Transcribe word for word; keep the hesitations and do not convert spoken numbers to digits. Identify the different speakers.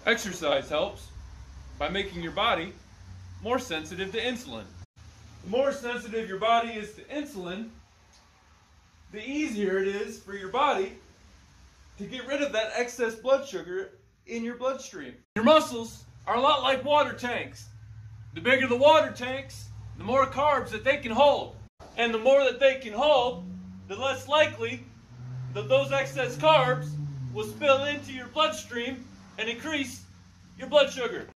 Speaker 1: Exercise helps by making your body more sensitive to insulin. The more sensitive your body is to insulin, the easier it is for your body to get rid of that excess blood sugar in your bloodstream. Your muscles are a lot like water tanks. The bigger the water tanks, the more carbs that they can hold. And the more that they can hold, the less likely that those excess carbs will spill into your bloodstream and increase your blood sugar.